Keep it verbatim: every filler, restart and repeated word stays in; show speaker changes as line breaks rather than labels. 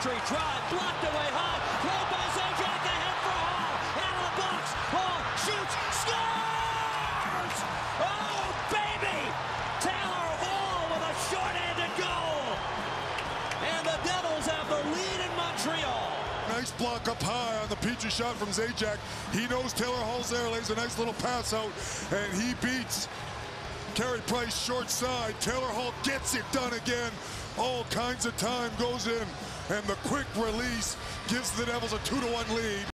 Petrie, drive, blocked away high, played by Zajac, ahead for Hall, out of the box, Hall shoots, scores! Oh, baby! Taylor Hall with a shorthanded goal! And the Devils have the lead in Montreal.
Nice block up high on the Petrie shot from Zajac. He knows Taylor Hall's there, lays a nice little pass out, and he beats Carey Price short side. Taylor Hall gets it done again. All kinds of time goes in, and the quick release gives the Devils a two to one lead.